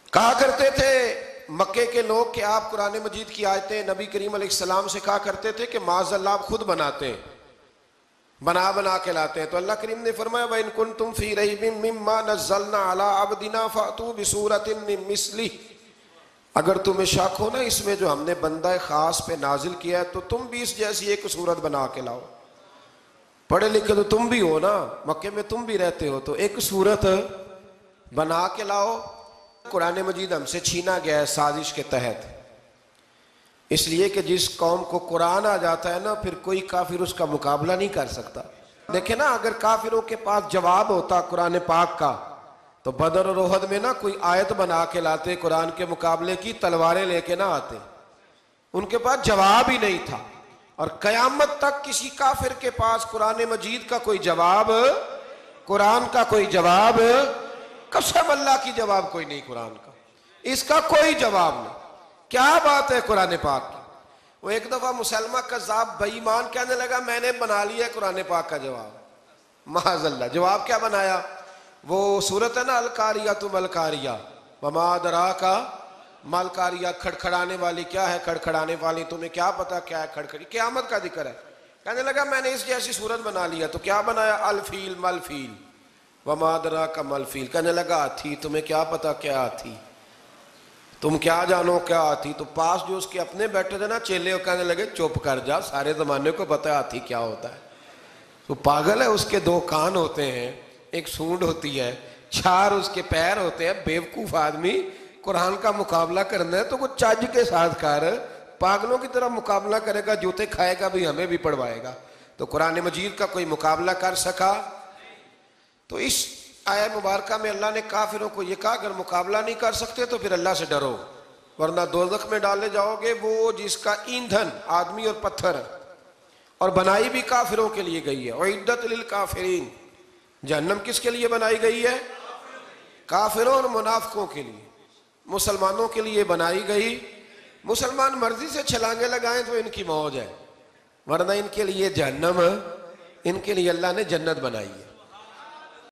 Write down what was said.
کہا کرتے تھے مکے کے لوگ کہ آپ قرآن مجید کی آیتیں نبی کریم علیہ السلام سے کہا کرتے تھے کہ معاذ اللہ آپ خود بناتے ہیں، بنا کے لاتے ہیں. تو اللہ کریم نے فرمایا وَإِن كُنتُمْ فِي رَيْبٍ مِّمَّا نَزَّلْنَا عَلَىٰ عَبْدِنَا فَأْتُوا بِسُورَةٍ مِّن مِّثْلِهِ، اگر تمہیں شک ہو نا اس میں جو ہم نے بندہ خاص پہ نازل کیا ہے تو تم بھی اس جیسی ایک صورت بنا کے لاؤ. پڑھے لکھے تو تم بھی ہو نا، مکے میں تم بھی رہتے ہو، تو ایک صورت بنا کے لاؤ. قرآن مجید ہم سے چھینا گیا ہے سازش کے تحت، اس لیے کہ جس قوم کو قرآن آ جاتا ہے نا پھر کوئی کافر اس کا مقابلہ نہیں کر سکتا. دیکھیں نا اگر کافروں کے پاس جواب ہوتا قرآن پاک کا تو بدر اور احد میں نا کوئی آیت بنا کے لاتے قرآن کے مقابلے کی، تلواریں لے کے نہ آتے، ان کے پاس جواب ہی نہیں تھا. اور قیامت تک کسی کافر کے پاس قرآن مجید کا کوئی جواب، قرآن کا کوئی جواب، قسم اللہ کی جواب کوئی نہیں قرآن کا، اس کا کوئی جواب نہیں. کیا بات ہے قرآن پاک کی. وہ ایک دفعہ مسلمہ کذاب بے ایمان کہنے لگا میں نے بنا لیا قرآن پاک کا جواب. معاذ اللہ. جواب کیا بنایا؟ وہ صورت ہے نا القاریۃ ما القاریہ وما ادراک ما القاریہ، کھڑکھڑانے والی کیا ہے، کھڑکھڑانے والی تمہیں کیا پتا کیا ہے کھڑکھڑی، قیامت کا ذکر ہے. کہنے لگا میں نے اس جیسی صورت بنا لیا. تو کیا بنایا؟ الفیل مل فیل وما ادراک ما الفیل. کہنے لگا ہاتھی، تمہیں کیا پتا کیا ہاتھی، تم کیا جانو کیا ہاتھی. تو پاس جو اس کے اپنے بیٹھے تھے نا چیلے، وہ کہنے لگے چپ کر جا، سارے زمانے کو پتا ہے ہاتھی کیا ہوتا ہے. تو پاگل ہے، اس کے دو کان ہوتے ہیں، ایک سونڈ ہوتی ہے، چار اس کے پیر ہوتے ہیں. بیوقوف آدمی قرآن کا مقابلہ کرنا ہے تو وہ چج کے ساتھ کر، پاگلوں کی طرح مقابلہ کرے گا، جوتے کھائے گا بھی ہمیں بھی پڑھوائے گا. تو قرآن مجید کا کوئی مقابلہ کر سکا؟ تو اس آیہ مبارکہ میں اللہ نے کافروں کو یہ کہا اگر مقابلہ نہیں کر سکتے تو پھر اللہ سے ڈرو ورنہ دوزخ میں ڈالے جاؤ گے. وہ جس کا ایندھن آدمی اور پتھر ہے، اور بنائی بھی کافروں کے لیے گئی ہے. اعدت للکافرین، جہنم کس کے لیے بنائی گئی ہے؟ کافروں اور منافقوں کے لیے. مسلمانوں کے لیے بنائی گئی. مسلمان مرضی سے چھلانگے لگائیں تو ان کی موج ہے، ورنہ ان کے لیے جہنم، ان کے لیے اللہ نے جنت بنائی ہے.